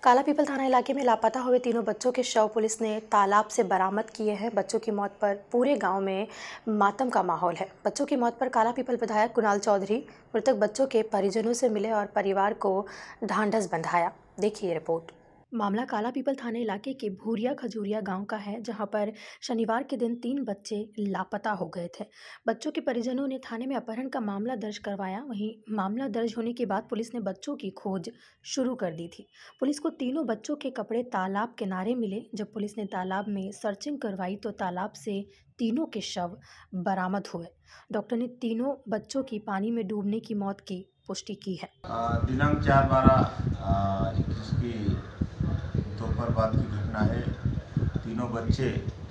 काला पीपल थाना इलाके में लापता हुए तीनों बच्चों के शव पुलिस ने तालाब से बरामद किए हैं। बच्चों की मौत पर पूरे गांव में मातम का माहौल है। बच्चों की मौत पर काला पीपल विधायक कुणाल चौधरी मृतक बच्चों के परिजनों से मिले और परिवार को ढांढस बंधाया। देखिए रिपोर्ट। मामला काला पीपल थाने इलाके के भूरिया खजूरिया गांव का है, जहां पर शनिवार के दिन 3 बच्चे लापता हो गए थे। बच्चों के परिजनों ने थाने में अपहरण का मामला दर्ज करवाया। वहीं मामला दर्ज होने के बाद पुलिस ने बच्चों की खोज शुरू कर दी थी। पुलिस को तीनों बच्चों के कपड़े तालाब किनारे मिले। जब पुलिस ने तालाब में सर्चिंग करवाई तो तालाब से तीनों के शव बरामद हुए। डॉक्टर ने तीनों बच्चों की पानी में डूबने की मौत की पुष्टि की है। दिनांक 4/12/21 की दोपहर बाद की घटना है। तीनों बच्चे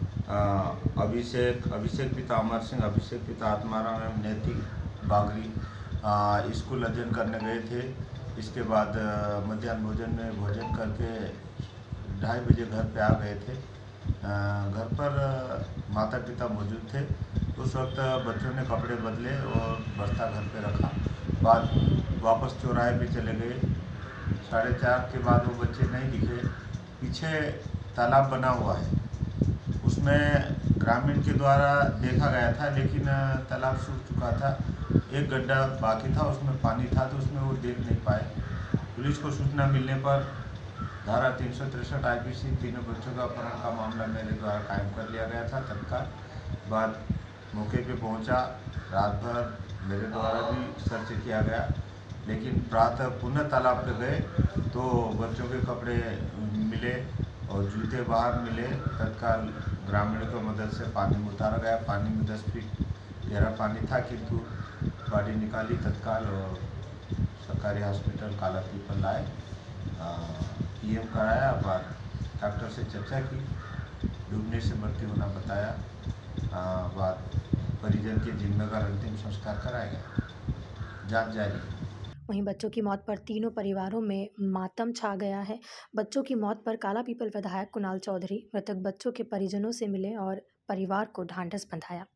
अभिषेक पिता अमर सिंह, अभिषेक पिता आत्माराम एवं नैतिक बागरी स्कूल अध्ययन करने गए थे। इसके बाद मध्याह्न भोजन में भोजन करके 2:30 बजे घर पे आ गए थे। घर पर माता पिता मौजूद थे। उस वक्त बच्चों ने कपड़े बदले और बस्ता घर पे रखा। बाद वापस चौराहे पे चले गए। 4:30 के बाद वो बच्चे नहीं दिखे। पीछे तालाब बना हुआ है, उसमें ग्रामीण के द्वारा देखा गया था, लेकिन तालाब सूख चुका था। एक गड्ढा बाकी था, उसमें पानी था, तो उसमें वो देख नहीं पाए। पुलिस को सूचना मिलने पर धारा 363 IPC तीनों बच्चों का अपहरण का मामला मेरे द्वारा कायम कर लिया गया था। तत्काल बाद मौके पे पहुंचा। रात भर मेरे द्वारा भी सर्च किया गया, लेकिन प्रातः पुनः तालाब पे गए तो बच्चों के कपड़े मिले और जूते बाहर मिले। तत्काल ग्रामीणों की मदद से पानी में उतारा गया। पानी में 10 फीट गहरा पानी था, किंतु बॉडी निकाली तत्काल और सरकारी हॉस्पिटल काला पीपल लाए। PM कराया। बाद डॉक्टर से चर्चा की, डूबने से मृत्यु होना बताया। बाद परिजन के जिम्मेदार अंतिम संस्कार कराया गया। जांच जारी। वहीं बच्चों की मौत पर तीनों परिवारों में मातम छा गया है। बच्चों की मौत पर काला पीपल विधायक कुणाल चौधरी मृतक बच्चों के परिजनों से मिले और परिवार को ढांढस बंधाया।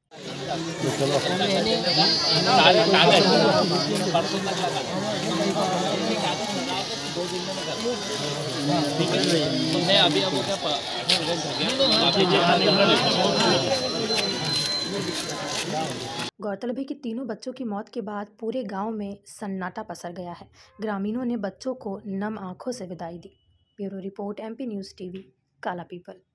गौरतलब है कि तीनों बच्चों की मौत के बाद पूरे गांव में सन्नाटा पसर गया है। ग्रामीणों ने बच्चों को नम आंखों से विदाई दी। Bureau report MP news TV Kala people.